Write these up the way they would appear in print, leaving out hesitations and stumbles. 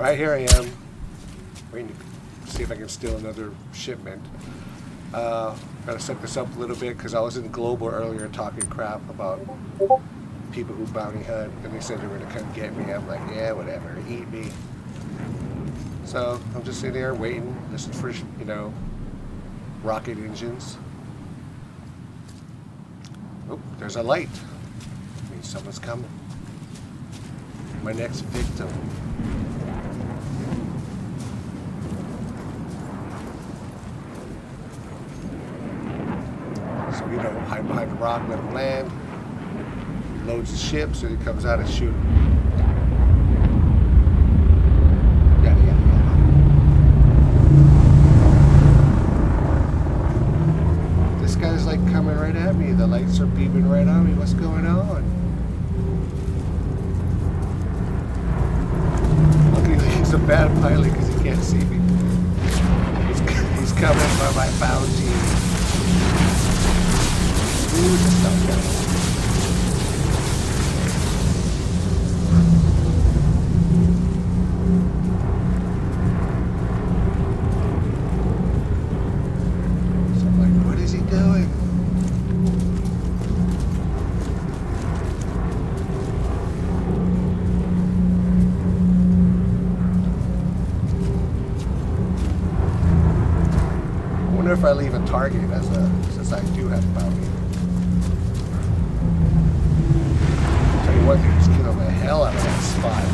Right here I am, waiting to see if I can steal another shipment. Gotta set this up a little bit because I was in Global earlier talking crap about people who bounty hunt, and they said they were gonna come get me. I'm like, yeah, whatever, eat me. So I'm just sitting there waiting, listening for, you know, rocket engines. Oh, there's a light. Means someone's coming. My next victim. So, you know, hide behind the rock, let him land. Loads the ship, so he comes out and shoot him. Yada, yada, yada. This guy's like coming right at me. The lights are beaming right on me. What's going on? Luckily, he's a bad pilot because he can't see me. He's coming for my bounty. Ooh, just not good. If I leave a target as since I do have bounty. Tell you what, they just killed the hell out of that spot.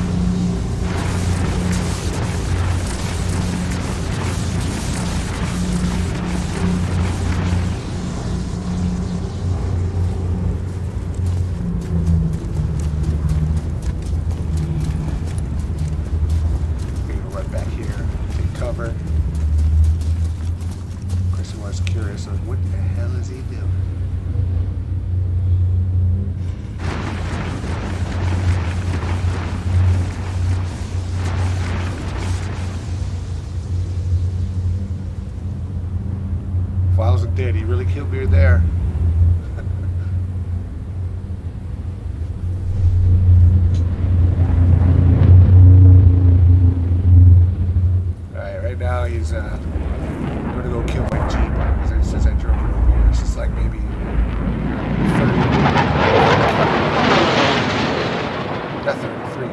I'm gonna run back here, take cover. I was curious of what the hell is he doing? If I wasn't dead, he really killed me there. Alright, right now he's I'm gonna go kill my Jeep since I drove it over here. It's just like maybe 30. Not 33.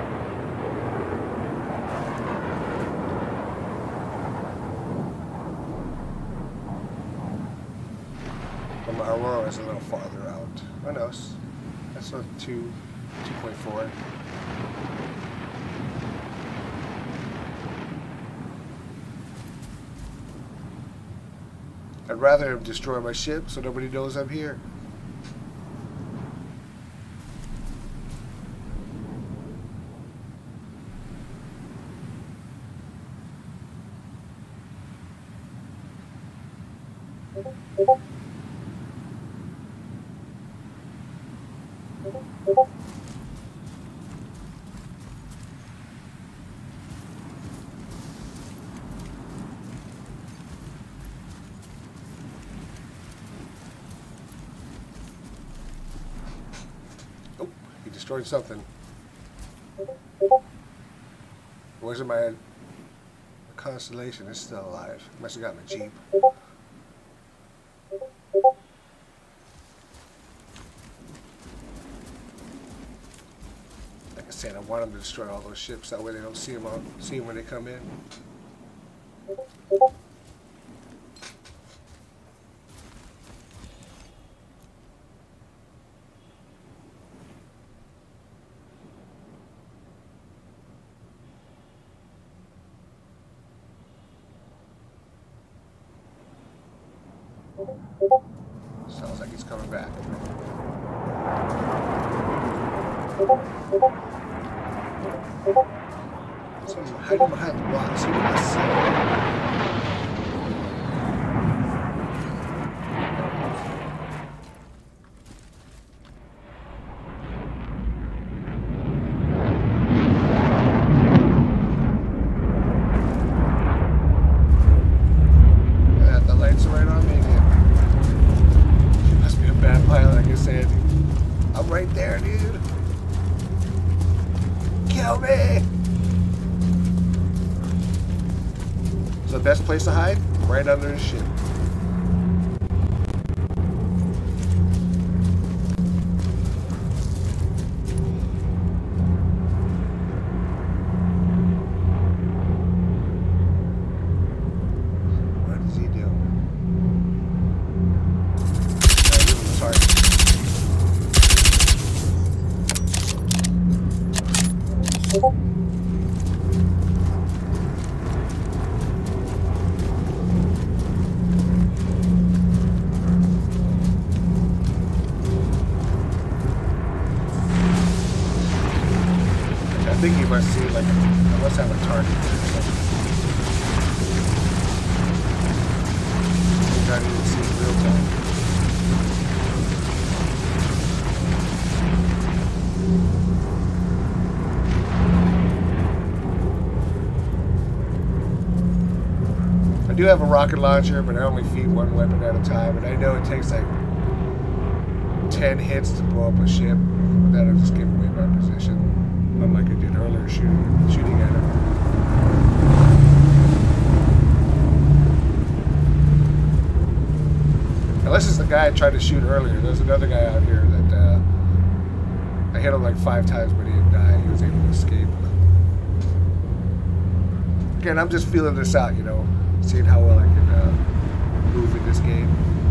But my Aurora is a little farther out. Who knows? That's a 2.4. I'd rather destroy my ship so nobody knows I'm here. Destroyed something. Where's my Constellation? It's still alive. Must have got my Jeep. Like I said, I want them to destroy all those ships. That way they don't see them when they come in. Sounds like he's coming back. So I'm hiding behind the rock, see what I see. The lights are right on me again. She must be a bad pilot, like I said. I'm right there, dude. Kill me! So the best place to hide? Right under the ship. What does he do? Gotta give him the target. I think you must see, like, I must have a target there or something. I think I didn't see it in real time. I do have a rocket launcher, but I only feed one weapon at a time, and I know it takes like 10 hits to blow up a ship. But that'll just give away my position. Unlike I did earlier shooting at him. Unless it's the guy I tried to shoot earlier. There's another guy out here that I hit him like 5 times, but he didn't die. He was able to escape. Again, I'm just feeling this out, you know, seeing how well I can move in this game.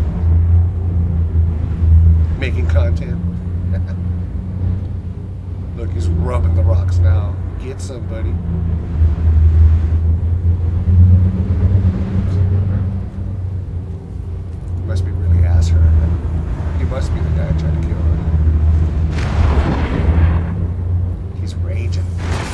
Making content. Look, he's rubbing the rocks now. Get somebody. Must be really ass hurt. He must be the guy I tried to kill. He's raging.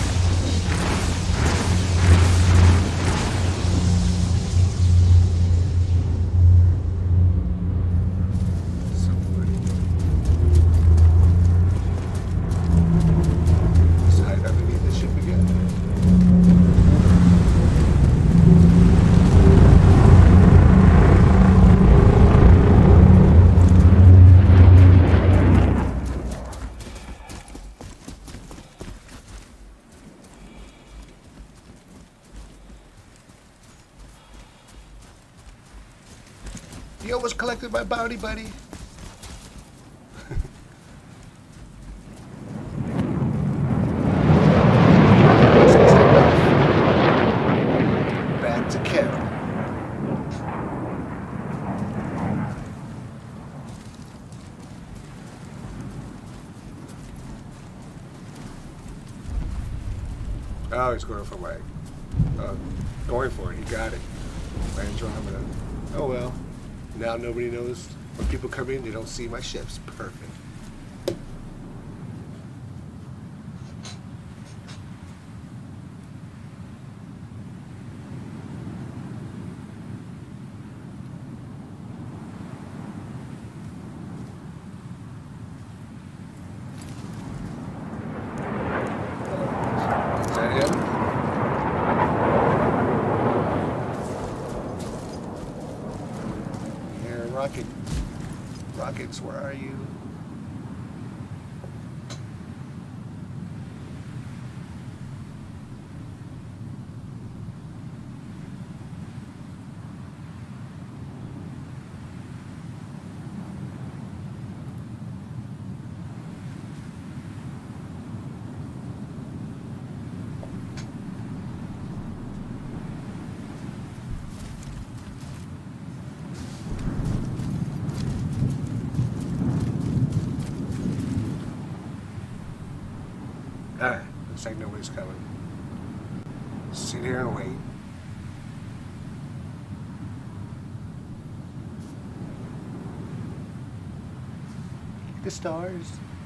You almost collected my bounty, buddy. Back to Carol. Oh, he's going for my... going for it. He got it. My Andromeda. Oh well. Now nobody knows when people come in, they don't see my ships. Perfect. Is that him? Rockets, where are you? Alright, looks like nobody's coming. Sit here and wait. The stars.